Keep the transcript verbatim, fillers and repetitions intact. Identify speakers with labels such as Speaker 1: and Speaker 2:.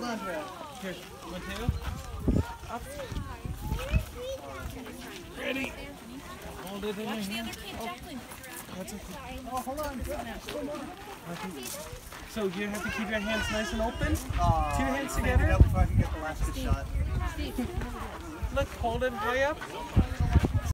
Speaker 1: Andrea.
Speaker 2: Here, Mateo. Up. Ready. Hold it in your hand. Oh, that's okay.
Speaker 1: Oh, hold on. Still more.
Speaker 2: So you have to keep your hands nice and open.
Speaker 1: Uh,
Speaker 2: Two hands
Speaker 1: stand
Speaker 2: together.
Speaker 1: it up before I can get the last good shot.
Speaker 2: Look, hold it high up.